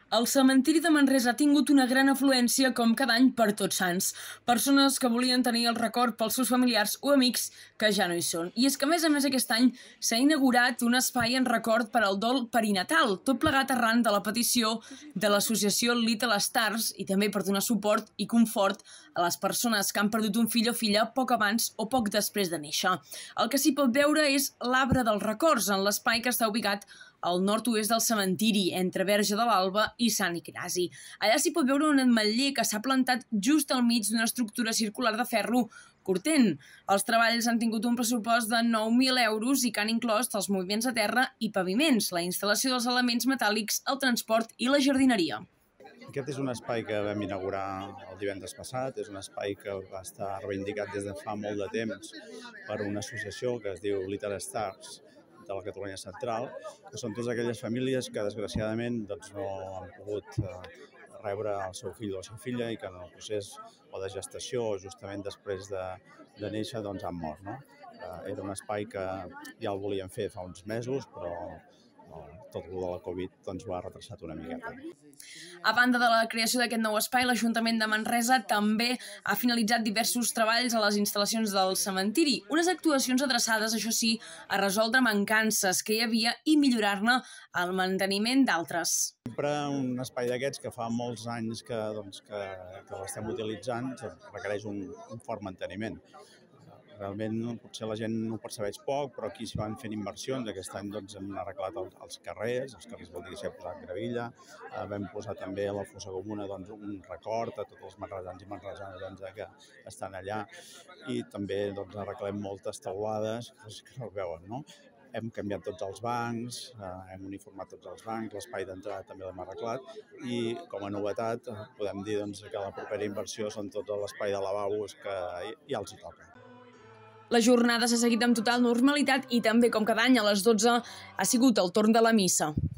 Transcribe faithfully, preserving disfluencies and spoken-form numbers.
El cementiri de Manresa ha tingut una gran afluència com cada any per Tots Sants. Persones que volien tenir el record pels seus familiars o amics que ja no hi són. I és que a més a més aquest any s'ha inaugurat un espai en record per al dol perinatal, tot plegat arran de la petició de l'associació Little Stars i també per donar suport i confort a les persones que han perdut un fill o filla poc abans o poc després de néixer. El que s'hi pot veure és l'arbre dels records en l'espai que està ubicat al nord-oest del cementiri, entre Verge de l'Alba i Sant Ignasi. Allà s'hi pot veure un ametller que s'ha plantat just al mig d'una estructura circular de ferro cortent. Els treballs han tingut un pressupost de nou mil euros i que han inclòs els moviments a terra i paviments, la instal·lació dels elements metàl·lics, el transport i la jardineria. Aquest és un espai que vam inaugurar el divendres passat, és un espai que va estar reivindicat des de fa molt de temps per una associació que es diu Little Stars, de la Catalunya Central, que són totes aquelles famílies que desgraciadament doncs, no han pogut eh, rebre el seu fill o la seva filla i que en el procés o de gestació o justament després de, de néixer doncs, han mort. No? Eh, era un espai que ja el volien fer fa uns mesos, però no, tot el de la Covid doncs, ho ha retrasat una miqueta. A banda de la creació d'aquest nou espai, l'Ajuntament de Manresa també ha finalitzat diversos treballs a les instal·lacions del cementiri. Unes actuacions adreçades, això sí, a resoldre mancances que hi havia i millorar-ne el manteniment d'altres. Sempre un espai d'aquests que fa molts anys que, doncs, que, que l'estem utilitzant requereix un, un fort manteniment. Realment potser la gent no ho percebeix poc, però aquí s'hi van fent inversions. Aquest any doncs, hem arreglat el, els carrers, els carrers vol dir que s'hi ha posat gravilla, eh, vam posar també a la fossa comuna doncs, un record a tots els manresans i manresanes doncs, que estan allà i també doncs, arreglem moltes teulades que no es veuen, no? Hem canviat tots els bancs, eh, hem uniformat tots els bancs, l'espai d'entrada també l'hem arreglat i com a novetat podem dir doncs, que la propera inversió són tots l'espai de lavabos que ja els hi toca. La jornada s'ha seguit amb total normalitat i també, com cada any, a les dotze ha sigut el torn de la missa.